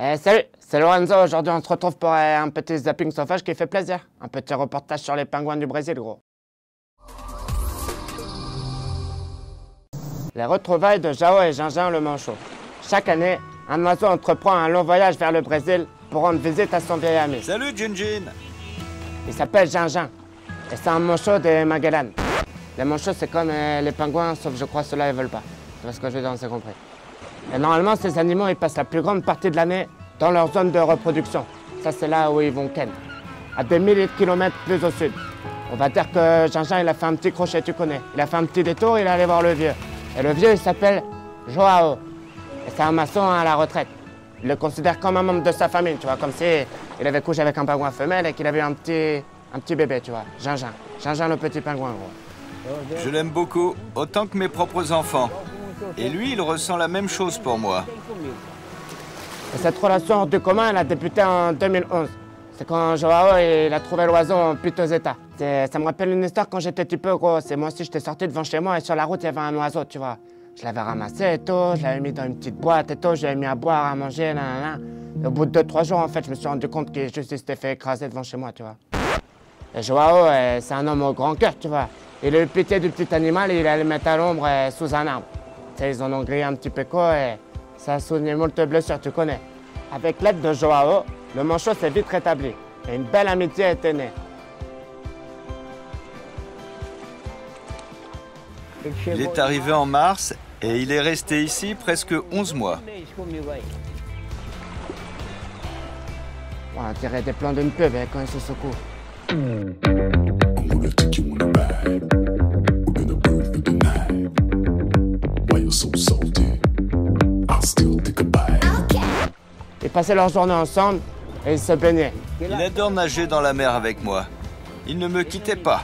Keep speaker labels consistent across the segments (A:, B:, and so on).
A: Salut, c'est Lorenzo. Aujourd'hui, on se retrouve pour un petit zapping sauvage qui fait plaisir. Un petit reportage sur les pingouins du Brésil, gros. Les retrouvailles de João et Ginjin le manchot. Chaque année, un oiseau entreprend un long voyage vers le Brésil pour rendre visite à son vieil ami.
B: Salut, Ginjin.
A: Il s'appelle Ginjin et c'est un manchot des Magellanes. Les manchots, c'est comme les pingouins, sauf je crois ceux-là, ils veulent pas. Tu vois ce que je veux dire, on s'est compris. Et normalement, ces animaux, ils passent la plus grande partie de l'année dans leur zone de reproduction. Ça, c'est là où ils vont ken, à des milliers de kilomètres plus au sud. On va dire que Ginjin, il a fait un petit crochet, tu connais. Il a fait un petit détour, il est allé voir le vieux. Et le vieux, il s'appelle João. Et c'est un maçon à la retraite. Il le considère comme un membre de sa famille, tu vois, comme si il avait couché avec un pingouin femelle et qu'il avait un petit bébé, tu vois. Ginjin. Ginjin, le petit pingouin, gros.
B: Je l'aime beaucoup, autant que mes propres enfants. Et lui, il ressent la même chose pour moi.
A: Et cette relation hors du commun, elle a débuté en 2011. C'est quand João il a trouvé l'oiseau en piteux état. Ça me rappelle une histoire quand j'étais petit peu, gros. C'est moi aussi, j'étais sorti devant chez moi et sur la route, il y avait un oiseau, tu vois. Je l'avais ramassé et tout, je l'avais mis dans une petite boîte et tout, je l'avais mis à boire, à manger, nanana. Et au bout de 2-3 jours, en fait, je me suis rendu compte qu'il s'était fait écraser devant chez moi, tu vois. Et João, c'est un homme au grand cœur, tu vois. Il a eu pitié du petit animal et il allait le mettre à l'ombre sous un arbre. Tu sais, ils en ont grillé un petit péco et ça a souligné moult blessures, tu connais. Avec l'aide de João, le manchot s'est vite rétabli et une belle amitié a été née.
B: Il est arrivé en mars et il est resté ici presque 11 mois.
A: On dirait des plans d'une pub quand il se secoue. Ils passaient leur journée ensemble et ils se baignaient.
B: Il adore nager dans la mer avec moi. Il ne me quittait pas.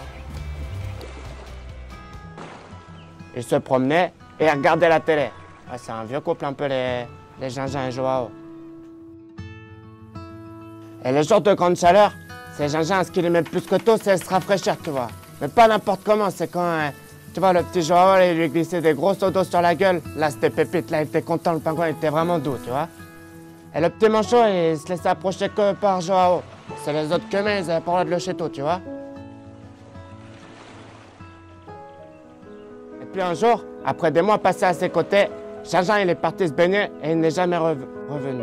A: Ils se promenaient et regardaient la télé. Ouais, c'est un vieux couple un peu les Ginjin et João. Et les jours de grande chaleur, c'est Ginjin, ce qu'il aimait plus que tout, c'est se rafraîchir, tu vois. Mais pas n'importe comment, c'est quand, tu vois, le petit João, il lui glissait des gros seaux d'eau sur la gueule. Là, c'était pépite, là, il était content, le pingouin, il était vraiment doux, tu vois. Et le petit manchot, il se laissait approcher que par João. C'est les autres que mais ils avaient pas le droit de le chéto, tu vois. Et puis un jour, après des mois passés à ses côtés, Ginjin, il est parti se baigner et il n'est jamais revenu.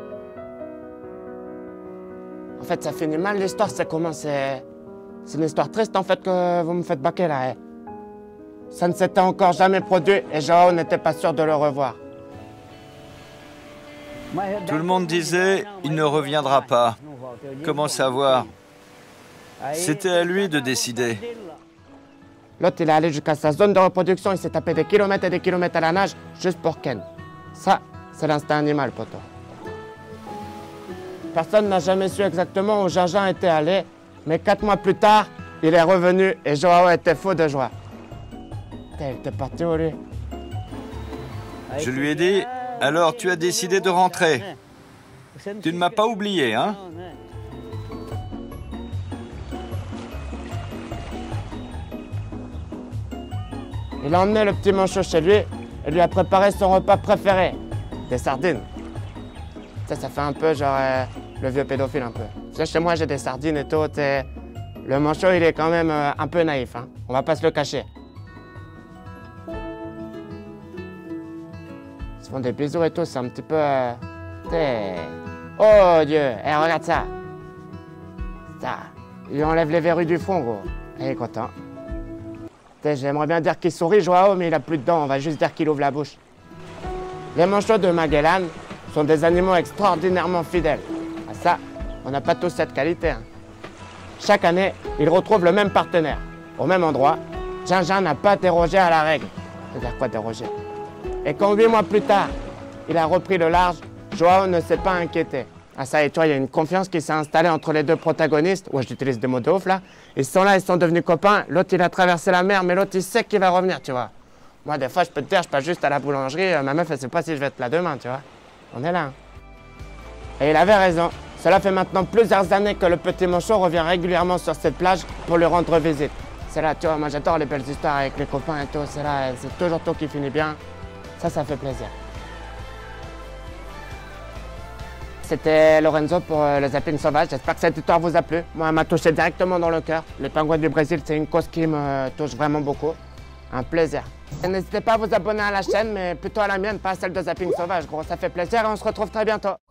A: En fait, ça finit mal l'histoire, c'est comment c'est une histoire triste en fait que vous me faites baquer là. Ça ne s'était encore jamais produit et João n'était pas sûr de le revoir.
B: Tout le monde disait, il ne reviendra pas. Comment savoir? C'était à lui de décider.
A: L'autre, il est allé jusqu'à sa zone de reproduction, il s'est tapé des kilomètres et des kilomètres à la nage juste pour ken. Ça, c'est l'instinct animal, poto. Personne n'a jamais su exactement où Ginjin était allé, mais 4 mois plus tard, il est revenu et João était fou de joie. Il était parti où, lui?
B: Je lui ai dit, alors tu as décidé de rentrer. Tu ne m'as pas oublié, hein?
A: Il a emmené le petit manchot chez lui et lui a préparé son repas préféré, des sardines. Ça fait un peu genre le vieux pédophile un peu. Tu sais, chez moi, j'ai des sardines et tout. Le manchot, il est quand même un peu naïf, hein. On va pas se le cacher. Ils se font des bisous et tout, c'est un petit peu... Oh Dieu, regarde ça. Ça, il lui enlève les verrues du front, gros. Il est content. J'aimerais bien dire qu'il sourit, João, mais il a plus de dents, on va juste dire qu'il ouvre la bouche. Les manchots de Magellan sont des animaux extraordinairement fidèles. À ça, on n'a pas tous cette qualité, hein. Chaque année, ils retrouvent le même partenaire, au même endroit. Ginjin n'a pas dérogé à la règle. C'est-à-dire quoi déroger? Et quand 8 mois plus tard, il a repris le large, João ne s'est pas inquiété. Ah ça, et tu vois, il y a une confiance qui s'est installée entre les deux protagonistes. Ouais, j'utilise des mots de ouf là. Ils sont là, ils sont devenus copains. L'autre, il a traversé la mer, mais l'autre, il sait qu'il va revenir, tu vois. Moi, des fois, je peux te dire, je passe juste à la boulangerie. Ma meuf, elle sait pas si je vais être là demain, tu vois. On est là. Hein. Et il avait raison. Cela fait maintenant plusieurs années que le petit manchot revient régulièrement sur cette plage pour lui rendre visite. C'est là, tu vois, moi j'adore les belles histoires avec les copains et tout. C'est là, c'est toujours tout qui finit bien. Ça fait plaisir. c'était Lorenzo pour le zapping sauvage. J'espère que cette histoire vous a plu. Moi, elle m'a touché directement dans le cœur. Les pingouins du Brésil, c'est une cause qui me touche vraiment beaucoup. Un plaisir. Et n'hésitez pas à vous abonner à la chaîne, mais plutôt à la mienne, pas à celle de zapping sauvage. Gros, ça fait plaisir et on se retrouve très bientôt.